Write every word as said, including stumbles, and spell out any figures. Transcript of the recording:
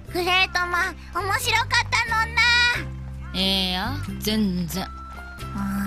グレートマン面白かったのんな。 ええや全然。 うん